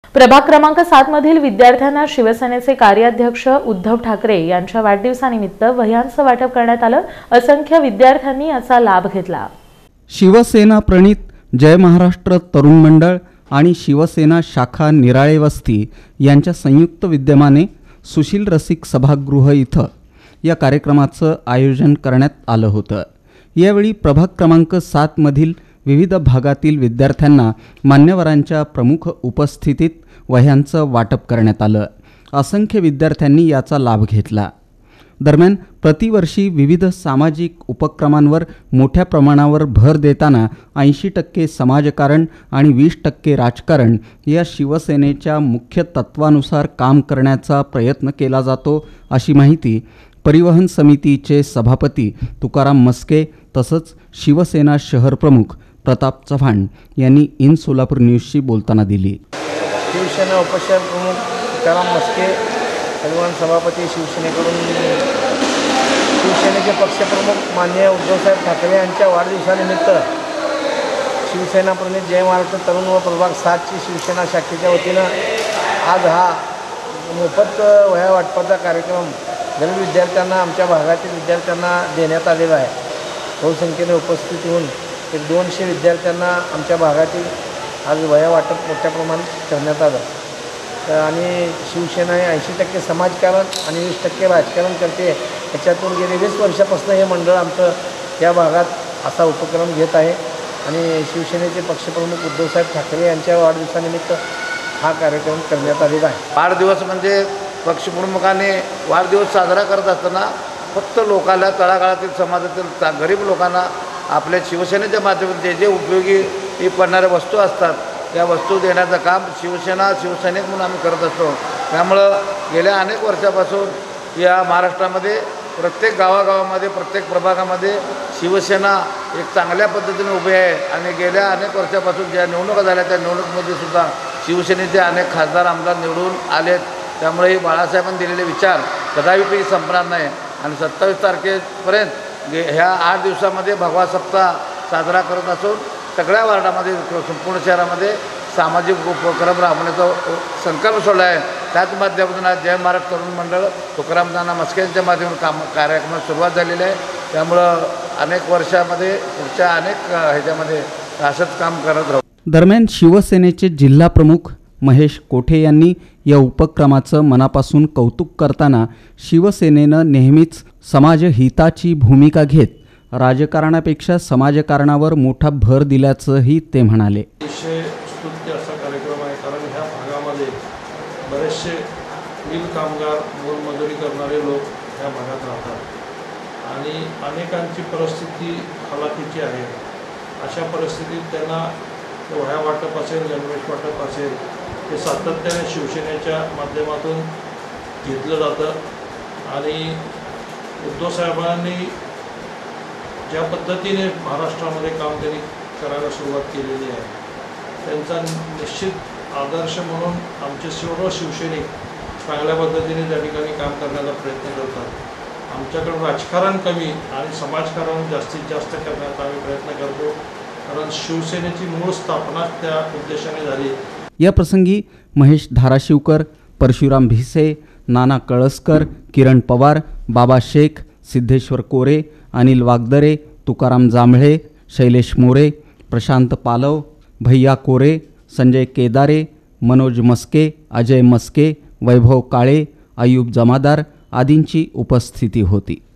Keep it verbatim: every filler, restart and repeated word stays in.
प्रभाग क्रमांक सात मधील विद्यार्थ्यांना शिवसेनेचे कार्याध्यक्ष उद्धव ठाकरे यांच्या वाढदिवसानिमित्त वह्यांचं वाटप करण्यात आलं। असंख्य विद्यार्थ्यांनी याचा लाभ घेतला। शिवसेना प्रणित जय महाराष्ट्र तरुण मंडळ आणि शिवसेना शाखा निराळे वस्ती यांच्या संयुक्त विद्यमाने सुशील रसिक सभागृह इथं या कार्यक्रमाचं आयोजन करण्यात आलं होतं। यावेळी प्रभाग क्रमांक सात मधील विविध भागातील विद्यार्थ्यांना मान्यवरांच्या प्रमुख उपस्थितीत वह्यांचं वाटप करण्यात आलं। असंख्य विद्यार्थ्यांनी याचा लाभ घेतला। दरम्यान प्रतिवर्षी विविध सामाजिक उपक्रमांवर मोठ्या प्रमाणावर भर देताना ऐंशी टक्के समाजकारण आणि वीस टक्के राजकारण या शिवसेनेच्या मुख्य तत्वानुसार काम करण्याचा प्रयत्न केला जातो, अशी माहिती परिवहन समितीचे सभापती तुकाराम मस्के तसंच शिवसेना शहर प्रमुख प्रताप चव्हाण यांनी इन सोलापूर न्यूजशी बोलताना दिली। शिवसेना उपशहर प्रमुख तुकाराम मस्के, परिवहन सभापती शिवसेनेकडून शिवसेनेचे पक्षप्रमुख माननीय उद्धवसाहेब ठाकरे यांच्या वाढदिवसानिमित्त शिवसेना प्रणित जय महाराष्ट्र तरुण व प्रभाग सातची शिवसेना शाखेच्या वतीनं आज हा मोफत वह्या वाटपाचा कार्यक्रम गरीब विद्यार्थ्यांना, आमच्या भागातील विद्यार्थ्यांना देण्यात आलेला आहे। बहुसंख्येने उपस्थित होऊन एक दोनशे विद्यार्थ्यांना आमच्या भागातील आज वह्या वाटप मोठ्या प्रमाणात करण्यात आलं आणि शिवसेना हे ऐंशी टक्के समाजकारण आणि वीस टक्के राजकारण करते। याच्यातून गेले वीस वर्षापासून हे मंडळ आमचं या भागात असा उपक्रम घेत आहे आणि शिवसेनेचे पक्षप्रमुख उद्धवसाहेब ठाकरे यांच्या वाढदिवसानिमित्त हा कार्यक्रम करण्यात आलेला आहे। वाढदिवस म्हणजे पक्षप्रमुखाने वाढदिवस साजरा करत असताना फक्त लोकांना, तळागाळातील समाजातील गरीब लोकांना आपल्या शिवसेनेच्या माध्यमातून जे जे उपयोगी पडणाऱ्या वस्तू असतात त्या वस्तू देण्याचं काम शिवसेना शिवसैनिक म्हणून आम्ही करत असतो। त्यामुळं गेल्या अनेक वर्षापासून या महाराष्ट्रामध्ये प्रत्येक गावागावामध्ये, प्रत्येक प्रभागामध्ये शिवसेना एक चांगल्या पद्धतीने उभी आहे आणि गेल्या अनेक वर्षापासून ज्या निवडणुका झाल्या त्या निवडणुकीमध्ये सुद्धा शिवसेनेचे अनेक खासदार आमदार निवडून आलेत। त्यामुळे हे बाळासाहेबांनी दिलेले विचार कदापि संपणार नाही आणि सत्तावीस तारखेपर्यंत गे ह्या आठ दिवसामध्ये भगवा सप्ताह साजरा करत असून सगळ्या वार्डामध्ये, संपूर्ण शहरामध्ये सामाजिक उपक्रम राबवण्याचा संकल्प सोडला आहे। त्याच माध्यमातून आज जय महाराष्ट्र तरुण मंडळ तुकाराम नाना मस्के यांच्या माध्यमातून काम कार्यक्रमाला सुरुवात झालेली आहे। त्यामुळं अनेक वर्षामध्ये पुढच्या अनेक ह्याच्यामध्ये असंच काम करत राहू। दरम्यान शिवसेनेचे जिल्हा प्रमुख महेश कोठे यांनी या उपक्रमाचं मनापासून कौतुक करताना शिवसेनेनं नेहमीच समाजहिताची भूमिका घेत राजकारणापेक्षा समाजकारणावर मोठा भर दिल्याचंही ते म्हणाले। अतिशय स्तुत्य असा कार्यक्रम आहे, कारण ह्या भागामध्ये बरेचसे मिल कामगार, मोलमजुरी करणारे लोक ह्या भागात राहतात आणि अनेकांची परिस्थिती हलाखीची आहे। अशा परिस्थितीत त्यांना वह्या वाटप असेल, गणवेश वाटप असेल, हे सातत्याने शिवसेनेच्या माध्यमातून घेतलं जातं आणि उद्धव साहेबांनी ज्या पद्धतीने महाराष्ट्रामध्ये काम त्यांनी करायला सुरुवात केलेली आहे त्यांचा निश्चित आदर्श म्हणून आमचे सर्व शिवसैनिक चांगल्या पद्धतीने त्या ठिकाणी काम करण्याचा प्रयत्न करतात। आमच्याकडे राजकारण कमी आणि समाजकारण जास्तीत जास्त करण्याचा आम्ही प्रयत्न करतो, कारण शिवसेनेची मूळ स्थापना त्या उद्देशाने झाली। या प्रसंगी महेश धाराशिवकर, परशुराम भिसे, नाना कळसकर, किरण पवार, बाबा शेख, सिद्धेश्वर कोरे, अनिल वागदरे, तुकाराम जांभळे, शैलेश मोरे, प्रशांत पालव, भैया कोरे, संजय केदारे, मनोज मस्के, अजय मस्के, वैभव काळे, अयूब जमादार आदींची उपस्थिती होती।